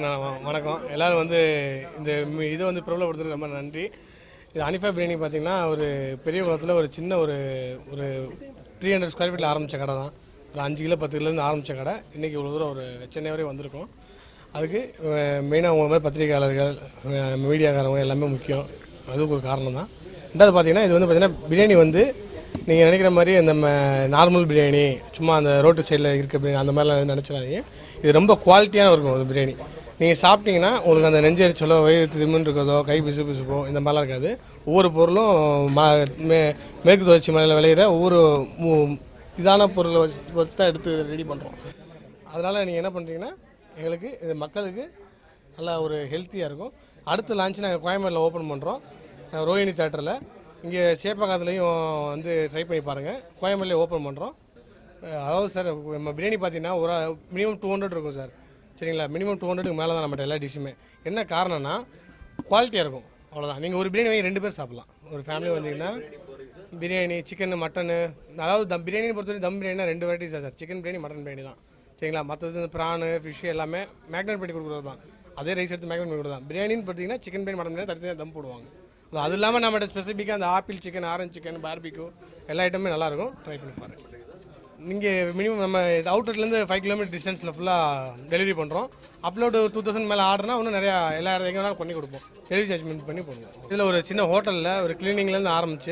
வணக்கம் எல்லாரும் வந்து இந்த இதை வந்து பிரபலப்படுத்துறது ரொம்ப நன்றி. இது அனிஃபா பிரியாணி பார்த்தீங்கன்னா ஒரு பெரிய குளத்தில் ஒரு சின்ன ஒரு 300 ஸ்கொயர் ஃபீட்டில் ஆரம்பித்த கடை தான். ஒரு 5 கிலோ 10 கிலோலேருந்து ஆரம்பித்த கடை இன்றைக்கி இவ்வளோ தூரம் ஒரு சென்னை வரை வந்திருக்கோம். அதுக்கு மெயினாக உங்களை மாதிரி பத்திரிகையாளர்கள் மீடியாக்காரங்க எல்லாமே முக்கியம். அதுக்கு ஒரு காரணம் தான். ரெண்டாவது பார்த்தீங்கன்னா இது வந்து பார்த்தீங்கன்னா பிரியாணி வந்து நீங்கள் நினைக்கிற மாதிரி நம்ம நார்மல் பிரியாணி சும்மா அந்த ரோட்டு சைடில் இருக்க பிரியாணி அந்த மாதிரிலாம் நினச்சிடாதீங்க. இது ரொம்ப குவாலிட்டியாக இருக்கும் அந்த பிரியாணி. நீங்கள் சாப்பிட்டீங்கன்னா உங்களுக்கு அந்த நெஞ்சரிச்சலோ வயிறு திம்முன்னு இருக்கிறதோ கை பிசு பிசுப்போ இந்த மாதிரிலாம் இருக்காது. ஒவ்வொரு பொருளும் மேற்கு தொடர்ச்சி மலையில் விளையிற ஒவ்வொரு இதான பொருளை வச்சு தான் எடுத்து ரெடி பண்ணுறோம். அதனால் நீங்கள் என்ன பண்ணுறீங்கன்னா எங்களுக்கு இது மக்களுக்கு நல்லா ஒரு ஹெல்த்தியாக இருக்கும். அடுத்த லான்ச் நாங்கள் கோயம்பேட்டில் ஓப்பன் பண்ணுறோம். ரோஹிணி தேட்டரில் இங்கே சேப்பாக்கத்துலேயும் வந்து ட்ரை பண்ணி பாருங்கள். கோயம்பேட்டில் ஓப்பன் பண்ணுறோம். அதாவது சார் நம்ம பிரியாணி பார்த்தீங்கன்னா ஒரு மினிமம் 200 இருக்கும் சார். சரிங்களா? மினிமம் 200க்கு மேலே தான் நம்மகிட்ட எல்லா டிஷ்ஷுமே. என்ன காரணம்னா குவாலிட்டியாக இருக்கும், அவ்வளோதான். நீங்கள் ஒரு பிரியாணி வாங்கி 2 பேர் சாப்பிட்லாம். ஒரு ஃபேமிலி வந்தீங்கன்னா பிரியாணி சிக்கன் மட்டனு, அதாவது பிரியாணியை பொறுத்தவரை தம் பிரியாணினா 2 வெரைட்டிஸ் தான் sir. Chicken biryani mutton biryani தான். சரிங்களா? மற்றது இந்த ப்ரானு ஃபிஷ் எல்லாமே மேக்னேட் பண்ணி கொடுக்குறது தான். அதே ரைஸ் எடுத்து மேக்னேட் பண்ணி கொடுக்குறது தான். பிரியாணின்னு பார்த்தீங்கன்னா சிக்கன் பிரியாணி மட்டன் பிரியாணி தனியாக தம் போடுவாங்க. அது இல்லாமல் நம்மகிட்ட ஸ்பெசிஃபிக்காக அந்த apple chicken orange chicken barbecue எல்லா ஐட்டமே நல்லாயிருக்கும். ட்ரை பண்ணி பாருங்கள். நீங்கள் மினிமம் நம்ம அவுட்லெட்லேருந்து 5 கிலோமீட்டர் டிஸ்டன்ஸில் ஃபுல்லாக டெலிவரி பண்ணுறோம். அப்லோடு 2000 மேலே ஆர்டர்னா இன்னும் நிறையா எல்லா எங்கே வேணாலும் பண்ணி கொடுப்போம். டெலிவரி சார்ஜ்மெண்ட் பண்ணி போடுவோம். இதில் ஒரு சின்ன ஹோட்டலில் ஒரு கிளீனிங்லேருந்து ஆரம்பித்து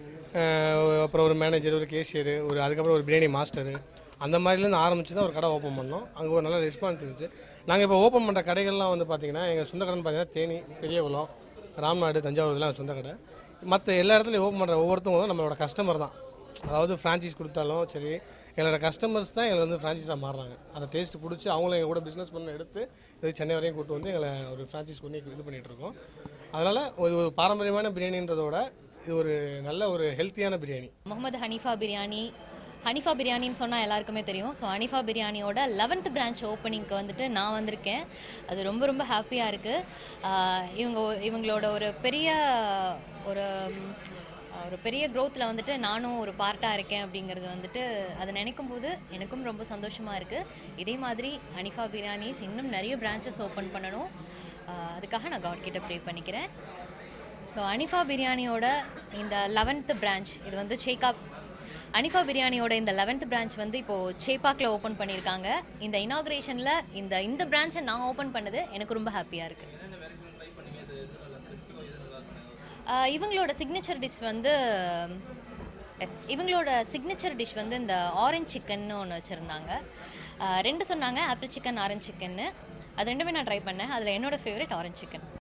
அப்புறம் ஒரு மேனேஜர், ஒரு கேஷியர், அதுக்கப்புறம் ஒரு பிரியாணி மாஸ்டரு, அந்த மாதிரிலேருந்து ஆரம்பித்து தான் ஒரு கடை ஓப்பன் பண்ணோம். அங்கே ஒரு நல்ல ரெஸ்பான்ஸ் இருந்துச்சு. நாங்கள் இப்போ ஓப்பன் பண்ணுற கடைகள்லாம் வந்து பார்த்திங்கன்னா எங்கள் சொந்த கடைன்னு பார்த்தீங்கன்னா தேனி, பெரியகுளம், ராம்நாடு, தஞ்சாவூர் இதெல்லாம் சொந்த கடை. மற்ற எல்லா இடத்துலையும் ஓப்பன் பண்ணுற ஒவ்வொருத்தவங்களும் நம்மளோட கஸ்டமர் தான். அதாவது ஃப்ரான்ச்சைஸ் கொடுத்தாலும் சரி, எங்களோட கஸ்டமர்ஸ் தான் எங்களை வந்து ஃப்ரான்ச்சைஸாக மாறுறாங்க. அந்த டேஸ்ட்டு பிடிச்சி அவங்களும் எங்கள் கூட பிஸ்னஸ் பண்ண எடுத்து இது சென்னை வரையும் கூப்பிட்டு வந்து எங்களை ஒரு ஃப்ரான்ச்சைஸ் பண்ணி இது பண்ணிகிட்ருக்கோம். அதனால் ஒரு பாரம்பரியமான பிரியாணின்றதோட இது ஒரு நல்ல ஒரு ஹெல்த்தியான பிரியாணி. முகமது ஹனிஃபா பிரியாணின்னு சொன்னால் எல்லாருக்குமே தெரியும். ஸோ அனிஃபா பிரியாணியோட 11th பிரான்ச் ஓப்பனிங்க்கு வந்துட்டு நான் வந்திருக்கேன். அது ரொம்ப ரொம்ப ஹாப்பியாக இருக்குது. இவங்களோட ஒரு பெரிய க்ரோத்தில் வந்துட்டு நானும் ஒரு பார்ட்டாக இருக்கேன் அப்படிங்கிறது வந்துட்டு அதை நினைக்கும் போது எனக்கும் ரொம்ப சந்தோஷமாக இருக்குது. இதே மாதிரி அனிஃபா பிரியாணிஸ் இன்னும் நிறைய பிரான்ச்சஸ் ஓப்பன் பண்ணணும். அதுக்காக நான் காட் கிட்ட ப்ரே பண்ணிக்கிறேன். ஸோ அனிஃபா பிரியாணியோட இந்த 11th பிரான்ச் இது வந்து அனிஃபா பிரியாணியோட இந்த 11th பிரான்ச் வந்து இப்போது சேப்பாக்கில் ஓப்பன் பண்ணியிருக்காங்க. இந்த இனாக்ரேஷனில் இந்த பிரான்ச்சை நான் ஓப்பன் பண்ணது எனக்கு ரொம்ப ஹாப்பியாக இருக்குது. இவங்களோட சிக்னேச்சர் டிஷ் வந்து இந்த ஆரஞ்சு சிக்கன்னு ஒன்று வச்சுருந்தாங்க. 2 சொன்னாங்க, ஆப்பிள் சிக்கன், ஆரஞ்சு சிக்கன்னு. அது ரெண்டுமே நான் ட்ரை பண்ணேன். அதில் என்னோடய ஃபேவரட் ஆரஞ்சு சிக்கன்.